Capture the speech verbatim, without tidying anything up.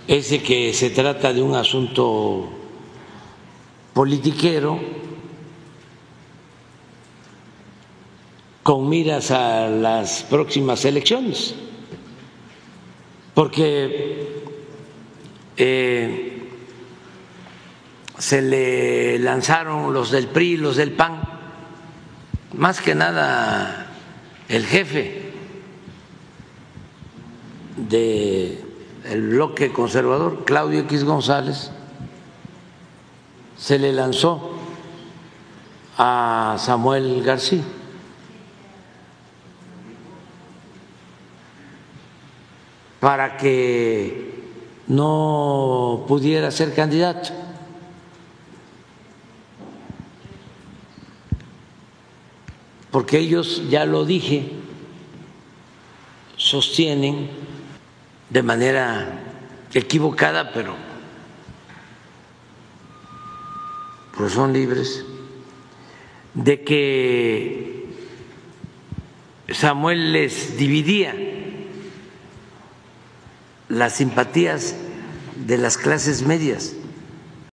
es de que se trata de un asunto politiquero con miras a las próximas elecciones, porque eh, se le lanzaron los del P R I, los del P A N, más que nada el jefe del bloque conservador, Claudio X González, se le lanzó a Samuel García para que no pudiera ser candidato. Porque ellos, ya lo dije, sostienen de manera equivocada, pero pues son libres, de que Samuel les dividía las simpatías de las clases medias.